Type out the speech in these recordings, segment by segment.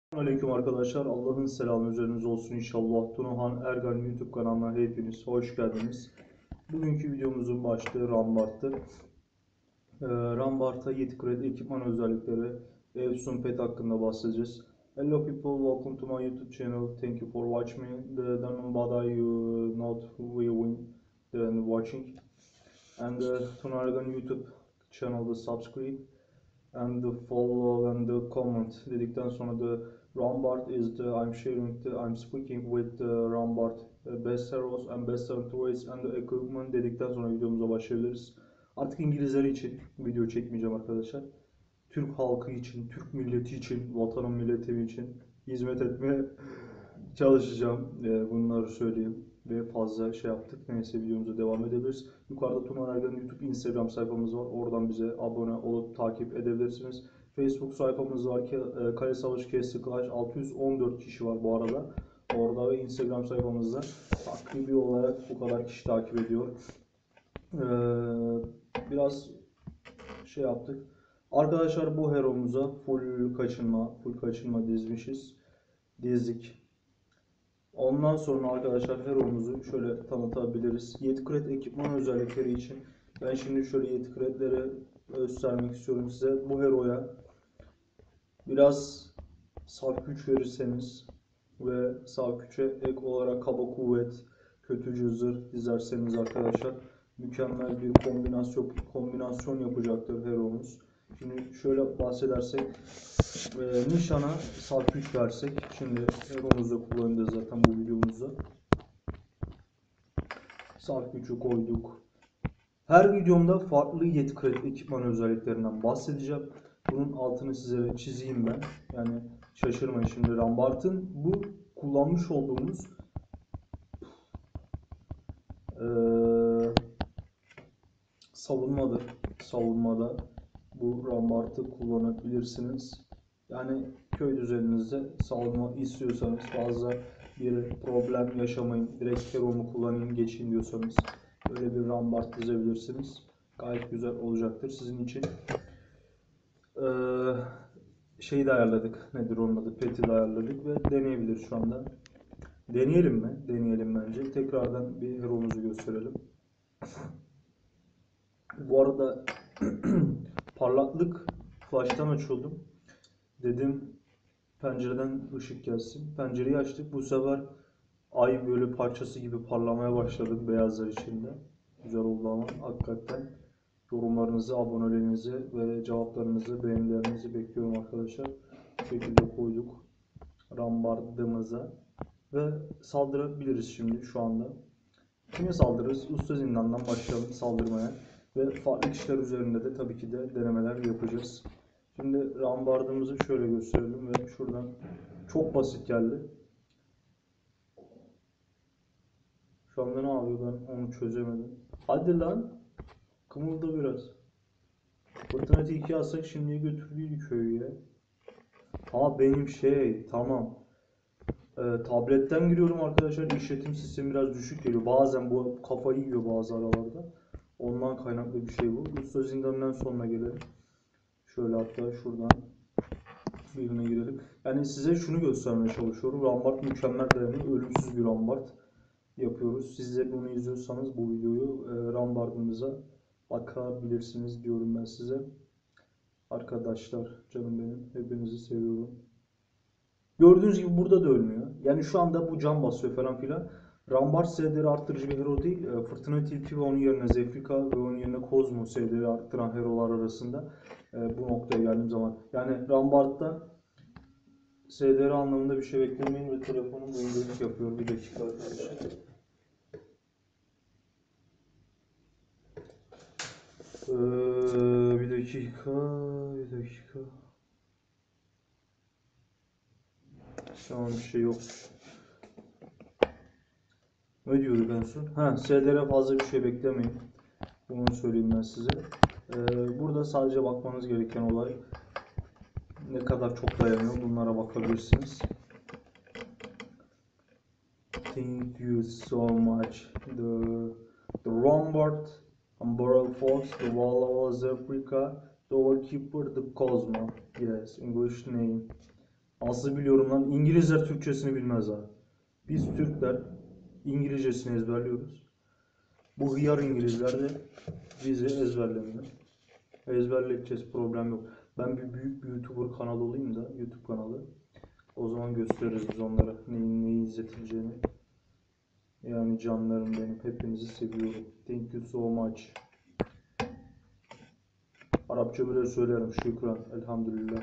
Aleyküm arkadaşlar. Allah'ın selamı üzerinize olsun inşallah. Tunahan Ergan YouTube kanalına hepiniz hoş geldiniz. Bugünkü videomuzun başlığı Rambart'tı. Rambart'a Yeti ekipman özellikleri ve Epson Pet hakkında bahsedeceğiz. Hello people, welcome to my YouTube channel. Thank you for watching me. Don't bother you not viewing and watching. And Tuna Ergan YouTube channel'da subscribe and the follow and the comment dedikten sonra the Rambart is the I'm speaking with the Rambart best heroes and best toys and the equipment dedikten sonra videomuza başlayabiliriz. Artık İngilizleri için video çekmeyeceğim arkadaşlar. Türk halkı için, Türk milleti için, vatanım milletim için hizmet etmeye çalışacağım. Bunları söyleyeyim. Ve fazla şey yaptık. Neyse videomuza devam edebiliriz. Yukarıda Tuna Ergan'ın YouTube, Instagram sayfamız var. Oradan bize abone olup takip edebilirsiniz. Facebook sayfamız var ki Kale Savaşı Castle Clash 614 kişi var bu arada. Orada ve Instagram sayfamızda takribi olarak bu kadar kişi takip ediyor. Biraz şey yaptık. Arkadaşlar bu hero'muza full kaçınma dizdik. Ondan sonra arkadaşlar hero'muzu şöyle tanıtabiliriz. Yeti ekipman özellikleri için ben şimdi şöyle Yeti göstermek istiyorum size. Bu hero'ya biraz saf güç verirseniz ve saf güce ek olarak kaba kuvvet, kötücül zırh dizerseniz arkadaşlar mükemmel bir kombinasyon yapacaktır hero'muz. Şimdi şöyle bahsedersek nişana saf güç versek, şimdi hero'muzda kullanacağız zaten bu videomuzda. Saf gücü koyduk. Her videomda farklı Yeti ekipman özelliklerinden bahsedeceğim. Bunun altını size çizeyim ben. Yani şaşırmayın, şimdi Rambart'ın bu kullanmış olduğumuz savunmadır. Savunmada bu Rambart'ı kullanabilirsiniz. Yani köy düzeninizde savunma istiyorsanız, fazla bir problem yaşamayın, direkt hero'mu kullanayım geçeyim diyorsanız böyle bir Rambart dizebilirsiniz. Gayet güzel olacaktır sizin için. Şeyi de ayarladık. Nedir onun adı? Pet'i de ayarladık ve deneyebiliriz şu anda. Deneyelim mi? Deneyelim bence. Tekrardan bir hero'muzu gösterelim. Bu arada parlaklık flash'tan açıyordum. Dedim pencereden ışık gelsin. Pencereyi açtık. Bu sefer ay böyle parçası gibi parlamaya başladı beyazlar içinde. Güzel oldu ama hakikaten. Yorumlarınızı, abonelerinizi ve cevaplarınızı, beğenilerinizi bekliyorum arkadaşlar. Bu şekilde koyduk rambardımıza ve saldırabiliriz şimdi şu anda. Kime saldırırız? Usta Zindan'dan başlayalım saldırmaya ve farklı kişiler üzerinde de tabii ki de denemeler yapacağız. Şimdi rambardımızı şöyle gösterelim ve şuradan çok basit geldi. Şu anda ne yapıyor, ben onu çözemedim. Hadi lan, kımılda biraz. Fırtına tilki alsak şimdiye götürdüydü köyü ya. Ama benim tamam. Tabletten giriyorum arkadaşlar. İşletim sistemi biraz düşük geliyor. Bazen bu kafayı yiyor bazı aralarda. Ondan kaynaklı bir şey bu. Usta Zindan'dan sonuna gelelim. Şöyle hatta şuradan birine girelim. Yani size şunu göstermeye çalışıyorum. Rambart mükemmel dayanıyor. Ölümsüz bir rambart yapıyoruz. Siz de bunu izliyorsanız bu videoyu rambardımıza bakabilirsiniz diyorum ben size. Arkadaşlar, canım benim, hepinizi seviyorum. Gördüğünüz gibi burada da ölmüyor. Yani şu anda bu can basıyor falan filan. Rambart SD'leri arttırıcı bir hero değil. Fırtına Tilki ve onun yerine Zefrika ve onun yerine Kozmo SD'leri arttıran herolar arasında bu noktaya geldiğim zaman. Yani Rambart'ta SDR anlamında bir şey beklemeyin ve telefonum dondurucu yapıyor. Bir dakika arkadaşlar. Bir dakika. Tamam, bir şey yok. Ne diyorduk en son? SDR'e fazla bir şey beklemeyin. Bunu söyleyeyim ben size. Burada sadece bakmanız gereken olay ne kadar çok dayanıyor. Bunlara bakabilirsiniz. Thank you so much. The Lombard, Umbral Fox, the Walla Africa, the Overkeeper, the Cosmo. Yes, English name. Nasıl biliyorum lan? İngilizler Türkçesini bilmez ha. Biz Türkler İngilizcesini ezberliyoruz. Bu hıyar İngilizler de bizi ezberlemiyor. Ezberleteceğiz, problem yok. Ben bir büyük bir YouTuber kanalı olayım da, YouTube kanalı. O zaman gösteririz biz onlara neyi izletileceğini. Yani canlarım benim, hepinizi seviyorum. Thank you so much. Arapça bile söylerim, şükran, elhamdülillah.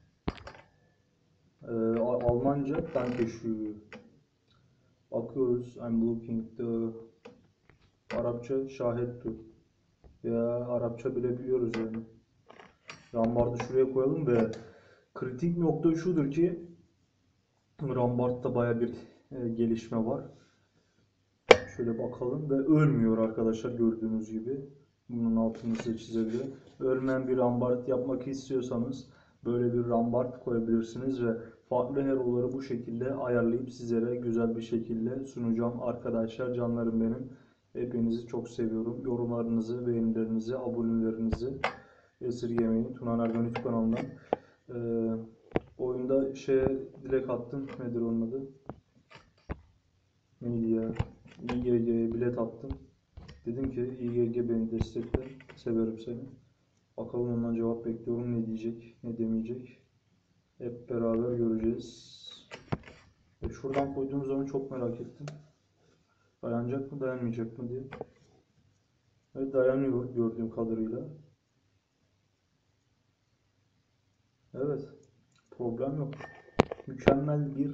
Almanca, danke schön. Bakıyoruz, I'm looking the Arapça, şahit tu. Ya Arapça bile biliyoruz yani. Rambardı şuraya koyalım ve kritik nokta şudur ki Rambart'ta baya bir gelişme var. Şöyle bakalım ve ölmüyor arkadaşlar gördüğünüz gibi. Bunun altını size çizebilirim. Ölmeyen bir rambart yapmak istiyorsanız böyle bir rambart koyabilirsiniz ve farklı hero'ları bu şekilde ayarlayıp sizlere güzel bir şekilde sunacağım. Arkadaşlar canlarım benim. Hepinizi çok seviyorum. Yorumlarınızı, beğenilerinizi, abonelerinizi esirgemeyin. Tuna Nargan YouTube kanalından. Oyunda dilek attım. Nedir onun adı? Neydi ya? İGG'ye bilet attım. Dedim ki İGG beni destekle. Severim seni. Bakalım ondan cevap bekliyorum. Ne diyecek, ne demeyecek. Hep beraber göreceğiz. Şuradan koyduğumuz zaman çok merak ettim. Dayanacak mı, dayanmayacak mı diye. Evet, dayanıyor gördüğüm kadarıyla. Evet. Problem yok. Mükemmel bir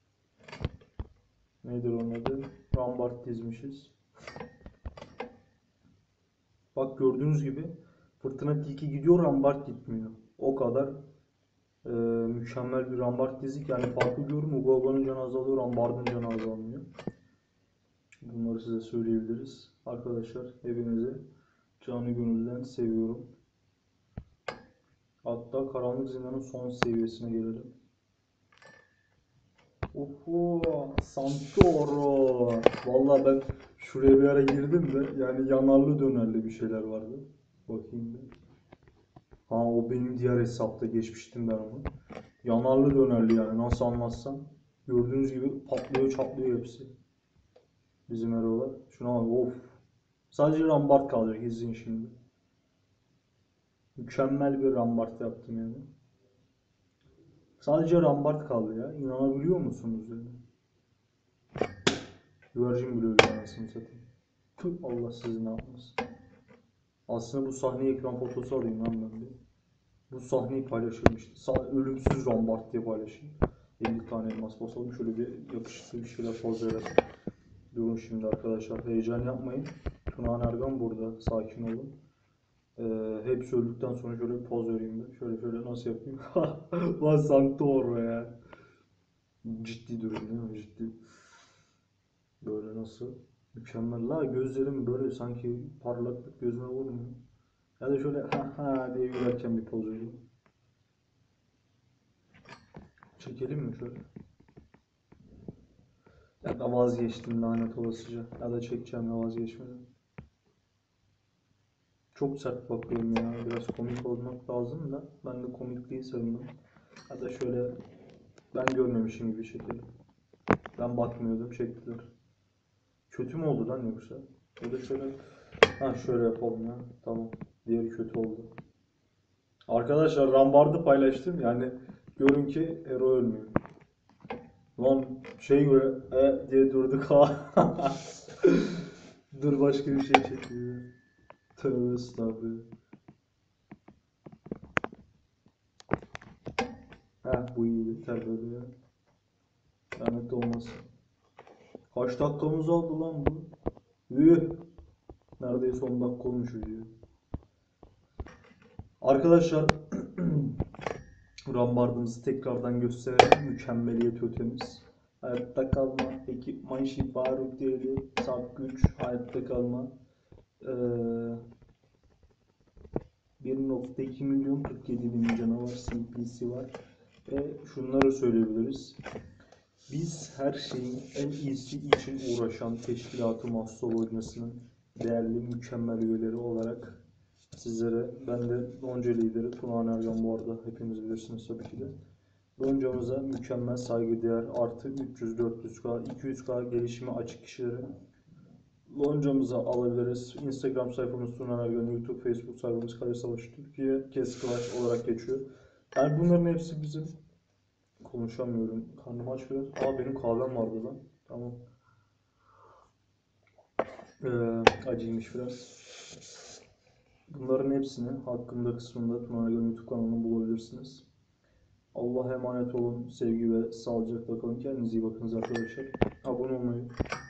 nedir onun adı? Rambart dizmişiz. Bak gördüğünüz gibi fırtına tilki gidiyor, rambart gitmiyor. O kadar mükemmel bir rambart dizik. Yani farklı diyorum. Ugaga'nın canı azalıyor, rambardın canı azalmıyor. Bunları size söyleyebiliriz. Arkadaşlar hepinizi canı gönülden seviyorum. Hatta Karanlık Zindan'ın son seviyesine gelelim. Oho, Santoro. Vallahi ben şuraya bir ara girdim de yani yanarlı dönerli bir şeyler vardı. Bakayım bir. Ha, o benim diğer hesapta, geçmiştim ben onu. Yanarlı dönerli yani, nasıl anlatsam. Gördüğünüz gibi patlıyor çatlıyor hepsi. Bizim erolar. Şuna bak, of. Sadece rambart kalacak, izleyin şimdi. Mükemmel bir rambart yaptım yani. Sadece rambart kaldı ya. İnanabiliyor musunuz yani? Güvercin bile öyle anasını satayım. Tüh, Allah sizi ne yapmasın. Aslında bu sahneyi ekran fotosu alayım lan ben bir. Bu sahneyi paylaşıyorum işte. Ölümsüz rambart diye paylaşayım. 50 tane elmas basalım. Şöyle bir yakışıklı bir şeyler poz verelim. Durun şimdi arkadaşlar. Heyecan yapmayın. Tuna Ergan burada. Sakin olun. Hepsi öldükten sonra şöyle bir poz vereyim ben. Şöyle nasıl yapayım? Lan Santoro ya. Ciddi durum değil mi? Ciddi. Böyle nasıl? Mükemmel. La gözlerim böyle sanki parlaklık gözüme vurmuyor. Ya da şöyle ha ha diye gülerken bir poz vereyim. Çekelim mi şöyle? Ya da vazgeçtim lanet olasıca. Ya da çekeceğim ya, vazgeçmedim. Çok sert bakıyorum ya. Biraz komik olmak lazım da ben de komikliği sevmem. Ya da şöyle ben görmemişim gibi çekelim. Ben bakmıyordum, çektiler. Kötü mü oldu lan yoksa? Ya da şöyle ha şöyle yapalım ya. Tamam. Diğeri kötü oldu. Arkadaşlar rambardı paylaştım. Yani görün ki Hero ölmüyor. Lan böyle diye durduk ha. Dur, başka bir şey çekiyor. Tövbe estağfurullah. Bu iyi, yeter böyle ya. Lanet olmasın. Kaç dakikamız aldı lan bu? Üh. Neredeyse 10 dakika olmuş video. Arkadaşlar rambardımızı tekrardan gösterelim. Mükemmeliyet ötemiz. Hayatta kalma, ekipman şifa ritüeli, saf güç, hayatta kalma. 1.2 milyon 47 bin canavar CP'si var. Ve şunları söyleyebiliriz. Biz her şeyin en iyisi için uğraşan Teşkilat-ı Mahsul Oyuncusu'nun değerli mükemmel üyeleri olarak sizlere, ben de Gonca lideri Tuna Ergan, bu arada hepiniz bilirsiniz tabii ki de. Loncamıza mükemmel saygıdeğer artı 300-400K, 200K gelişime açık kişileri loncamıza alabiliriz. Instagram sayfamız Tuna Ergen, YouTube, Facebook sayfamız Kale Savaşı Türkiye, Kes Clash olarak geçiyor. Yani bunların hepsi bizim. Konuşamıyorum. Karnım aç biraz. Benim kahvem vardı lan. Tamam. Acıymış biraz. Bunların hepsini hakkında kısmında Tuna Ergen YouTube kanalında bulabilirsiniz. Allah'a emanet olun. Sevgi ve sağlıcakla kalın. Kendinize iyi bakınız arkadaşlar. Abone olmayı,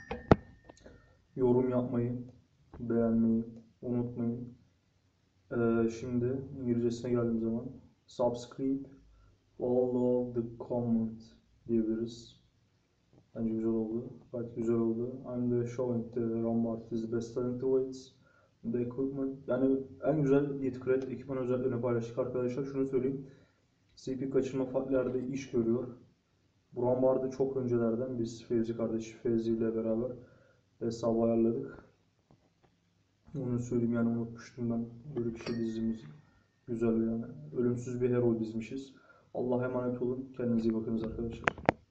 yorum yapmayı, beğenmeyi unutmayın. Şimdi İngilizcesine geldiğim zaman subscribe, follow the comment diyebiliriz. Bence güzel oldu. Gayet güzel oldu. I'm the showing the Rambart is the best talent awaits. The equipment. Yani en güzel Yetkred ekipman özelliklerini paylaştık arkadaşlar. Şunu söyleyeyim. CP kaçırma faatlerde iş görüyor. Bu Rambart'ı çok öncelerden biz Fevzi kardeş Fevzi ile beraber hesabı ayarladık. Onu söyleyeyim yani unutmuştum ben. Böyle bir şey dizimiz. Güzel yani. Ölümsüz bir herol dizmişiz. Allah'a emanet olun. Kendinize iyi bakınız arkadaşlar.